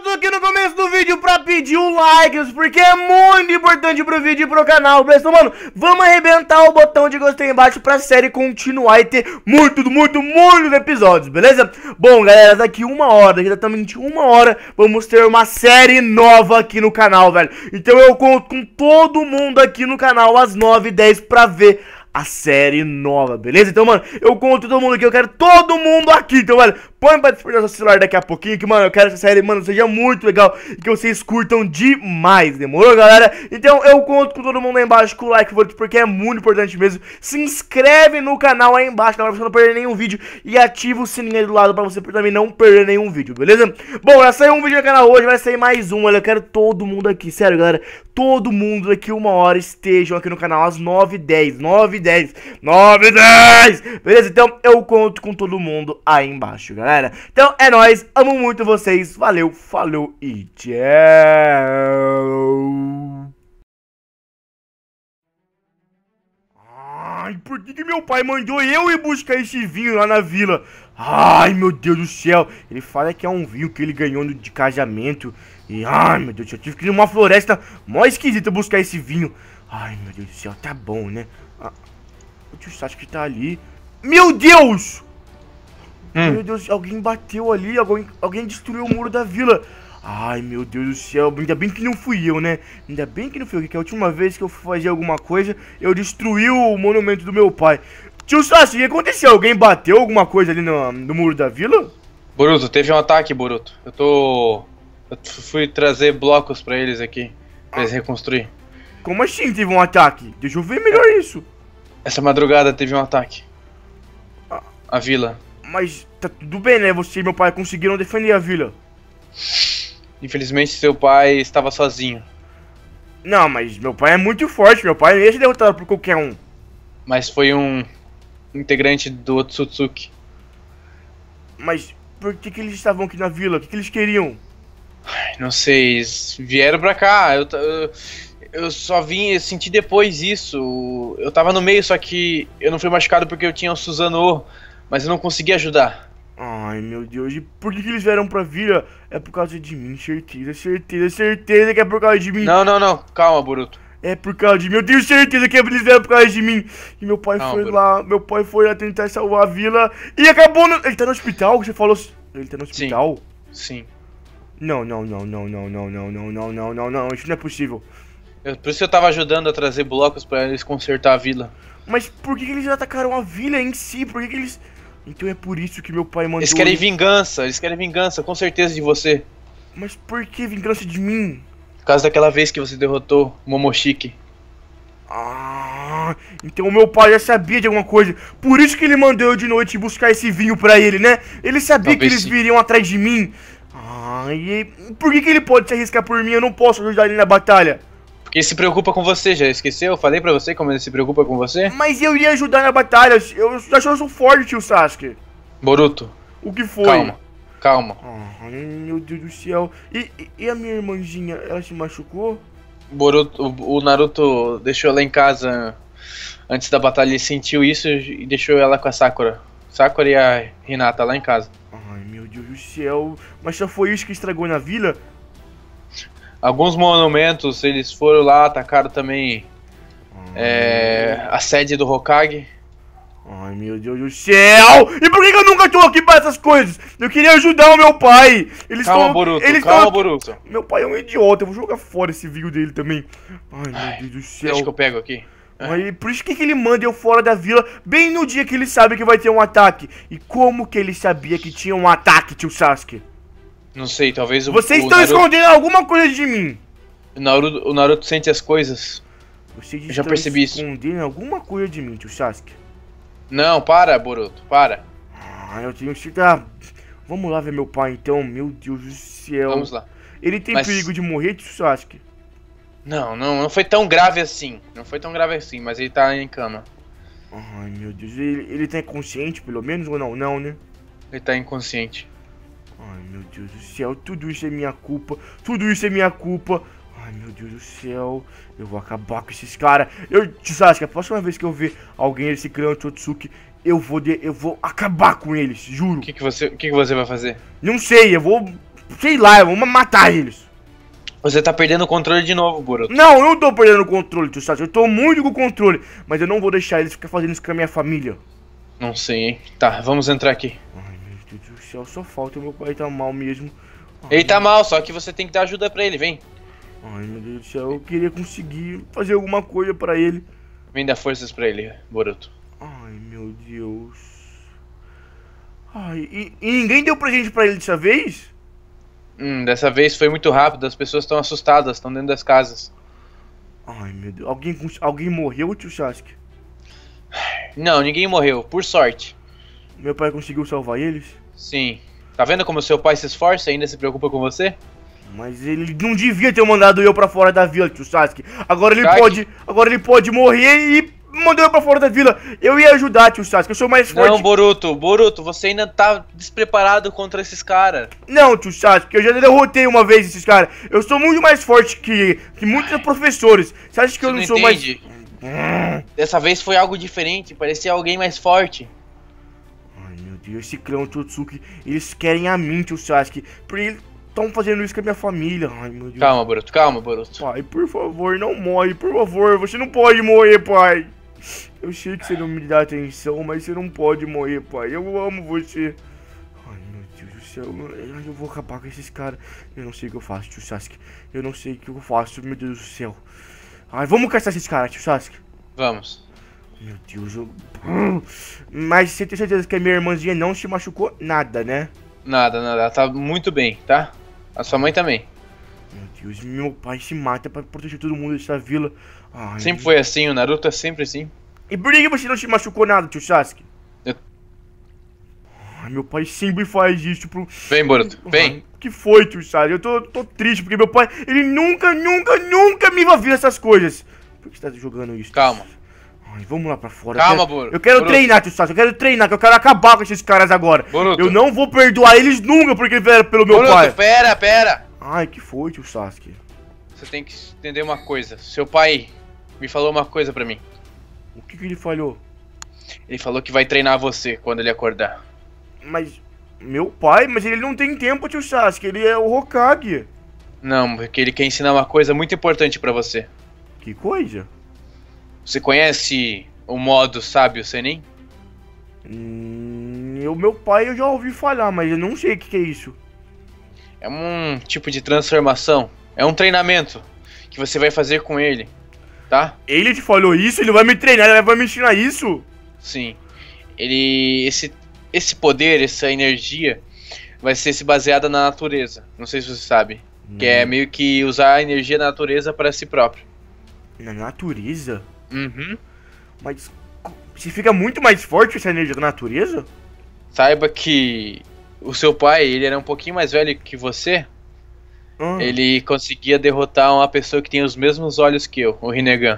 tô aqui no começo do vídeo pra pedir o like, porque é muito importante pro vídeo e pro canal, beleza? Então, mano, vamos arrebentar o botão de gostei embaixo pra série continuar e ter muitos episódios, beleza? Bom, galera, daqui exatamente uma hora, vamos ter uma série nova aqui no canal, velho. Então eu conto com todo mundo aqui no canal às 9h10 pra ver a série nova, beleza? Então, mano, eu conto todo mundo aqui, eu quero todo mundo aqui. Então, velho, põe pra despertar seu celular daqui a pouquinho, que, mano, eu quero que essa série, mano, seja muito legal e que vocês curtam demais, demorou, galera? Então, eu conto com todo mundo aí embaixo com o like, porque é muito importante mesmo. Se inscreve no canal aí embaixo, galera, pra você não perder nenhum vídeo, e ativa o sininho aí do lado pra você também não perder nenhum vídeo, beleza? Bom, já saiu um vídeo no canal hoje, vai sair mais um, olha, eu quero todo mundo aqui, sério, galera, todo mundo daqui uma hora estejam aqui no canal às 9h10, 9h10, beleza? Então eu conto com todo mundo aí embaixo, galera. Então é nóis, amo muito vocês, valeu, falou e tchau. Ai, por que meu pai mandou eu ir buscar esse vinho lá na vila? Ai, meu Deus do céu. Ele fala que é um vinho que ele ganhou de casamento. E, ai, meu Deus do céu, eu tive que ir numa floresta mó esquisita buscar esse vinho. Ai, meu Deus do céu, tá bom, né? O tio Sasuke tá ali. Meu Deus! Meu Deus, alguém bateu ali, alguém destruiu o muro da vila. Ai, meu Deus do céu, ainda bem que não fui eu, né? Ainda bem que não fui eu, que a última vez que eu fui fazer alguma coisa, eu destruí o monumento do meu pai. Tio Sasuke, o que aconteceu? Alguém bateu alguma coisa ali no muro da vila? Boruto, teve um ataque, Boruto. Eu fui trazer blocos pra eles aqui, pra eles reconstruir. Como assim teve um ataque? Deixa eu ver melhor isso. Essa madrugada teve um ataque. A vila. Mas tá tudo bem, né? Você e meu pai conseguiram defender a vila. Infelizmente seu pai estava sozinho. Não, mas meu pai é muito forte, meu pai não ia ser derrotado por qualquer um. Mas foi um integrante do Otsutsuki. Mas por que eles estavam aqui na vila? O que eles queriam? Não sei, eles vieram pra cá. Eu só vim, eu senti depois isso. Eu tava no meio, só que eu não fui machucado porque eu tinha o Susanoo, mas eu não consegui ajudar. Ai, meu Deus, e por que eles vieram pra vila? É por causa de mim, certeza que é por causa de mim. Não, calma, Boruto. É por causa de mim, eu tenho certeza que eles vieram por causa de mim. E meu pai meu pai foi lá tentar salvar a vila e acabou no... Ele tá no hospital, você falou... Ele tá no hospital? Sim. Não, isso não é possível. Por isso eu tava ajudando a trazer blocos pra eles consertar a vila. Mas por que eles atacaram a vila em si? Por que eles... Então é por isso que meu pai mandou... Eles querem vingança, com certeza de você. Mas por que vingança de mim? Por causa daquela vez que você derrotou o Momoshiki. Ah, então o meu pai já sabia de alguma coisa. Por isso que ele mandou eu de noite buscar esse vinho pra ele, né? Ele sabia que eles viriam atrás de mim. Ah, e por que ele pode se arriscar por mim? Eu não posso ajudar ele na batalha. Porque ele se preocupa com você, já esqueceu? Eu falei pra você como ele se preocupa com você? Mas eu iria ajudar na batalha, eu acho que eu sou forte, tio Sasuke. Boruto. O que foi? Calma. Ai, meu Deus do céu. E a minha irmãzinha, ela se machucou? Boruto, o Naruto deixou ela em casa antes da batalha, ele sentiu isso e deixou ela com a Sakura. Sakura e a Hinata lá em casa. Ai, meu Deus do céu. Mas só foi isso que estragou na vila? Alguns monumentos, eles foram lá, atacaram também a sede do Hokage. Ai, meu Deus do céu! E por que eu nunca tô aqui pra essas coisas? Eu queria ajudar o meu pai! Calma, Boruto. Meu pai é um idiota, eu vou jogar fora esse vinho dele também. Ai, meu Deus do céu. Deixa que eu pego aqui. Ai, por isso que ele manda eu fora da vila, bem no dia que ele sabe que vai ter um ataque. E como que ele sabia que tinha um ataque, tio Sasuke? Não sei, talvez Vocês estão escondendo alguma coisa de mim! O Naruto sente as coisas. Vocês já percebi isso. Escondendo alguma coisa de mim, tio Sasuke. Não, para, Boruto, para. Eu tenho que chegar. Vamos lá ver meu pai então, meu Deus do céu. Vamos lá. Ele tem perigo de morrer, tio Sasuke? Não foi tão grave assim. Não foi tão grave assim, mas ele tá em cama. Ai, meu Deus, ele tá inconsciente pelo menos ou não? Não, né? Ele tá inconsciente. Ai, meu Deus do céu, tudo isso é minha culpa. Ai, meu Deus do céu, eu vou acabar com esses caras. Tio Sasuke, a próxima vez que eu ver alguém desse clã Otsutsuki, eu vou acabar com eles, juro. O que você vai fazer? Não sei, eu vou sei lá, vamos matar eles. Você tá perdendo o controle de novo, Boruto. Não, eu não tô perdendo o controle, tio Sasuke. Eu tô muito com o controle. Mas eu não vou deixar eles ficar fazendo isso com a minha família. Não sei, hein. Tá, vamos entrar aqui. Ai, meu Deus do céu, só falta o meu pai tá mal mesmo. Ai, Ele tá mal, só que você tem que dar ajuda pra ele, vem. Ai, meu Deus do céu, eu queria conseguir fazer alguma coisa pra ele. Vem dar forças pra ele, Boruto. Ai, meu Deus. Ai, e ninguém deu presente pra ele dessa vez? Dessa vez foi muito rápido, as pessoas estão assustadas, estão dentro das casas. Ai, meu Deus. Alguém morreu, tio Sasuke? Não, ninguém morreu, por sorte. Meu pai conseguiu salvar eles? Sim. Tá vendo como seu pai se esforça e ainda se preocupa com você? Mas ele não devia ter mandado eu pra fora da vila, tio Sasuke. Agora ele pode morrer e mandou eu pra fora da vila. Eu ia ajudar, tio Sasuke, eu sou mais forte. Não, Boruto, você ainda tá despreparado contra esses caras. Não, tio Sasuke, eu já derrotei uma vez esses caras. Eu sou muito mais forte que muitos professores. Você acha que eu não sou entende? mais... Dessa vez foi algo diferente, parecia alguém mais forte. Ai, meu Deus, esse clã Totsuki, eles querem a mim, tio Sasuke. Porque eles estão fazendo isso com a minha família. Ai, meu Deus. Calma, Boruto. Pai, por favor, não morre, por favor. Você não pode morrer, pai. Eu sei que você não me dá atenção, mas você não pode morrer, pai. Eu amo você. Ai, meu Deus do céu. Eu vou acabar com esses caras. Eu não sei o que eu faço, tio Sasuke. Eu não sei o que eu faço, meu Deus do céu. Ai, vamos caçar esses caras, tio Sasuke. Vamos. Meu Deus, Mas você tem certeza que a minha irmãzinha não se machucou nada, né? Nada. Ela tá muito bem, tá? A sua mãe também. Meu Deus, meu pai se mata pra proteger todo mundo dessa vila. Ai, Sempre foi assim, o Naruto é sempre assim. E por que você não se machucou nada, tio Sasuke? Eu- Ai, meu pai sempre faz isso pro... Vem, Boruto, vem. Ai, que foi, tio Sasuke? Eu tô triste porque meu pai, ele nunca me envolveu nessas coisas. Por que você tá jogando isso? Calma. Ai, vamos lá pra fora. Calma, Boruto. Eu quero Boruto. treinar, tio Sasuke. Eu quero treinar, que eu quero acabar com esses caras agora. Boruto. Eu não vou perdoar eles nunca porque vieram pelo meu Boruto, pai. pera. Ai, que foi, tio Sasuke? Você tem que entender uma coisa. Seu pai me falou uma coisa pra mim. O que ele falou? Ele falou que vai treinar você quando ele acordar. Mas... Meu pai? Mas ele não tem tempo, tio Sasuke. Ele é o Hokage. Não, porque ele quer ensinar uma coisa muito importante pra você. Que coisa? Você conhece o modo sábio Senin? Meu pai eu já ouvi falar, mas eu não sei o que é isso. É um tipo de transformação. É um treinamento que você vai fazer com ele, tá? Ele te falou isso? Ele vai me treinar, ele vai me ensinar isso? Sim. Esse poder, essa energia vai ser se baseada na natureza. Não sei se você sabe. Que é meio que usar a energia da natureza para si próprio. Na natureza? Uhum. Mas você fica muito mais forte com essa energia da natureza? Saiba que o seu pai, ele era um pouquinho mais velho que você. Ele conseguia derrotar uma pessoa que tem os mesmos olhos que eu, o Rinnegan.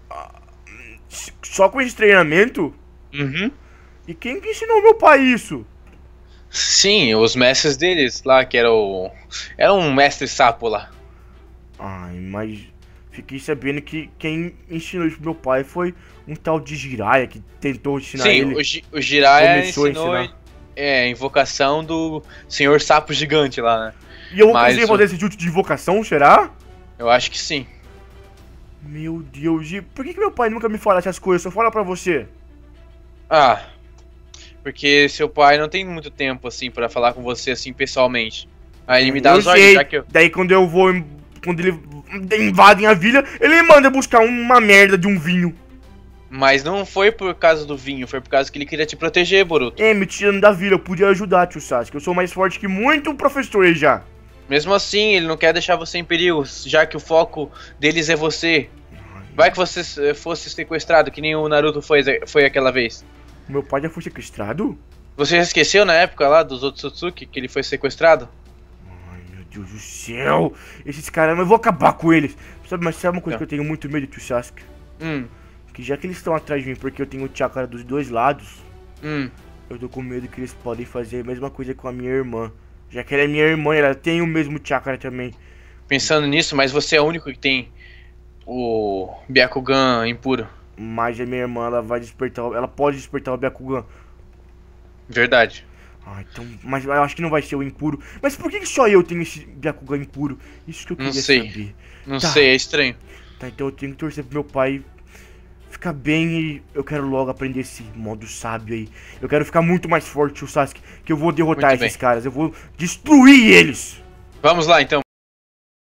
Só com esse treinamento? Uhum. E quem que ensinou meu pai isso? Sim, os mestres deles lá, que era um mestre sapo lá. Ai, mas fiquei sabendo que quem ensinou isso pro meu pai foi um tal de Jiraiya que tentou ensinar ele. Sim, o Jiraiya Começou a ensinou ensinar. a invocação do Senhor Sapo Gigante lá, né? E eu vou Mas conseguir fazer esse jutsu de invocação, será? Eu acho que sim. Meu Deus, e por que meu pai nunca me fala essas coisas? Só fala pra você. Ah, porque seu pai não tem muito tempo assim pra falar com você assim pessoalmente. Aí ele me dá Eu as ordens, sei. já que eu... Daí quando eu vou, quando ele invadem a vila, ele me manda buscar uma merda de um vinho. Mas não foi por causa do vinho, foi por causa que ele queria te proteger, Boruto. Me tirando da vila, eu podia ajudar, tio Sasuke. Eu sou mais forte que muito professor aí já. Mesmo assim, ele não quer deixar você em perigo, já que o foco deles é você. Vai que você fosse sequestrado, que nem o Naruto foi aquela vez. Meu pai já foi sequestrado? Você já esqueceu na época lá dos Otsutsuki que ele foi sequestrado? Ai, meu Deus do céu. Esses caras, eu vou acabar com eles. Mas sabe uma coisa que eu tenho muito medo, tio Sasuke? Que já que eles estão atrás de mim porque eu tenho o chakra dos dois lados, eu tô com medo que eles podem fazer a mesma coisa com a minha irmã. Já que ela é minha irmã, ela tem o mesmo chakra também. Pensando nisso, mas você é o único que tem o Byakugan impuro. Mas a minha irmã, ela vai despertar, ela pode despertar o Byakugan. Verdade. Ah, então, mas eu acho que não vai ser o impuro. Mas por que só eu tenho esse Byakugan impuro? Isso que eu queria saber. Não sei, é estranho. Tá, então eu tenho que torcer pro meu pai ficar bem e eu quero logo aprender esse modo sábio aí. Eu quero ficar muito mais forte, o Sasuke, que eu vou derrotar Muito esses bem. caras. Eu vou destruir eles. Vamos lá então.